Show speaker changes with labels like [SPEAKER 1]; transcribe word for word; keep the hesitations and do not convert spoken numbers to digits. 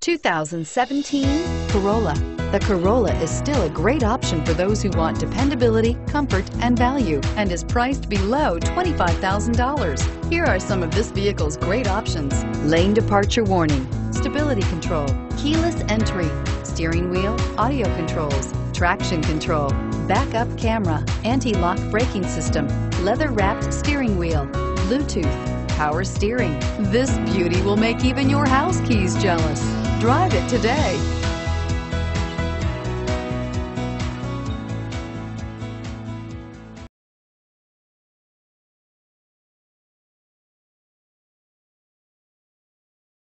[SPEAKER 1] two thousand seventeen Corolla. The Corolla is still a great option for those who want dependability, comfort, and value, and is priced below twenty-five thousand dollars. Here are some of this vehicle's great options: lane departure warning, stability control, keyless entry, steering wheel audio controls, traction control, backup camera, anti-lock braking system, leather-wrapped steering wheel, Bluetooth, power steering. This beauty will make even your house keys jealous. Drive it today.